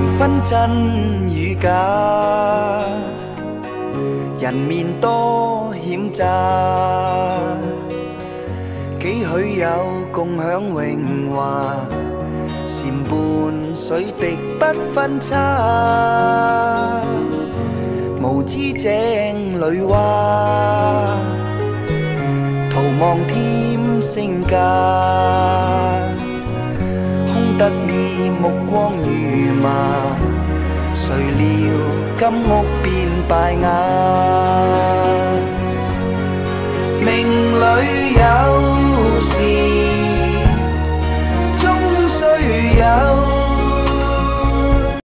難分真與假，人面多險詐，幾許有共享榮華，禪伴水滴不分差，無知井裏蛙，徒望添聲價，空得意目光如麻，誰料金屋變敗瓦，命裏有時